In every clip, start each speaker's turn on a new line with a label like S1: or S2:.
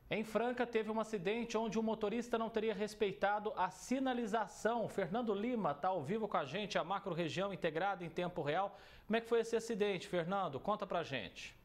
S1: Em Franca, teve um acidente onde o motorista não teria respeitado a sinalização. Fernando Lima está ao vivo com a gente, a macro-região integrada em tempo real. Como é que foi esse acidente, Fernando? Conta pra gente.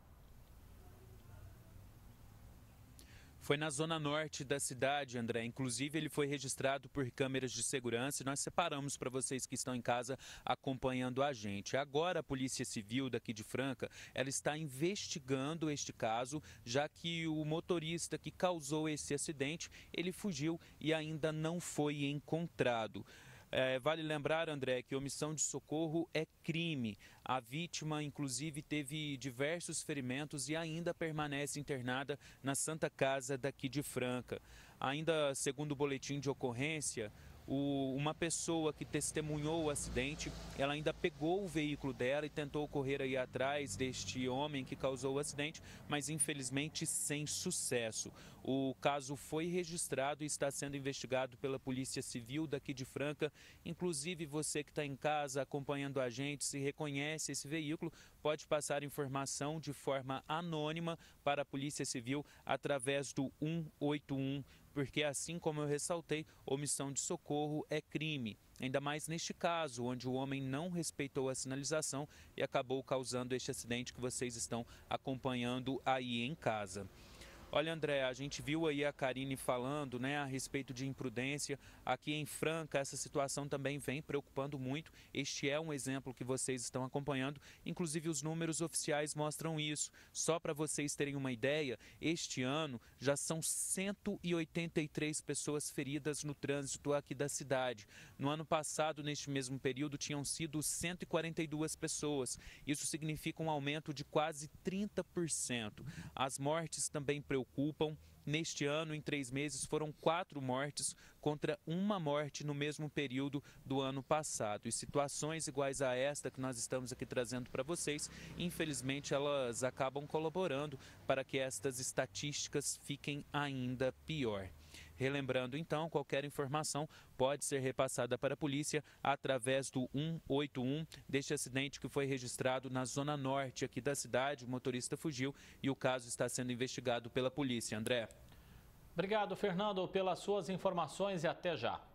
S2: Foi na zona norte da cidade, André. Inclusive, ele foi registrado por câmeras de segurança e nós separamos para vocês que estão em casa acompanhando a gente. Agora, a Polícia Civil daqui de Franca, ela está investigando este caso, já que o motorista que causou esse acidente, ele fugiu e ainda não foi encontrado. Vale lembrar, André, que omissão de socorro é crime. A vítima, inclusive, teve diversos ferimentos e ainda permanece internada na Santa Casa daqui de Franca. Ainda segundo o boletim de ocorrência, uma pessoa que testemunhou o acidente, ela ainda pegou o veículo dela e tentou correr aí atrás deste homem que causou o acidente, mas infelizmente sem sucesso. O caso foi registrado e está sendo investigado pela Polícia Civil daqui de Franca. Inclusive, você que está em casa acompanhando a gente, se reconhece esse veículo, pode passar informação de forma anônima para a Polícia Civil através do 181, porque assim como eu ressaltei, omissão de socorro é crime. Ainda mais neste caso, onde o homem não respeitou a sinalização e acabou causando este acidente que vocês estão acompanhando aí em casa. Olha, André, a gente viu aí a Karine falando, né, a respeito de imprudência. Aqui em Franca, essa situação também vem preocupando muito. Este é um exemplo que vocês estão acompanhando. Inclusive, os números oficiais mostram isso. Só para vocês terem uma ideia, este ano já são 183 pessoas feridas no trânsito aqui da cidade. No ano passado, neste mesmo período, tinham sido 142 pessoas. Isso significa um aumento de quase 30%. As mortes também preocupam. Neste ano, em 3 meses, foram 4 mortes contra 1 morte no mesmo período do ano passado. E situações iguais a esta que nós estamos aqui trazendo para vocês, infelizmente, elas acabam colaborando para que estas estatísticas fiquem ainda pior. Relembrando, então, qualquer informação pode ser repassada para a polícia através do 181 deste acidente que foi registrado na zona norte aqui da cidade. O motorista fugiu e o caso está sendo investigado pela polícia. André.
S1: Obrigado, Fernando, pelas suas informações e até já.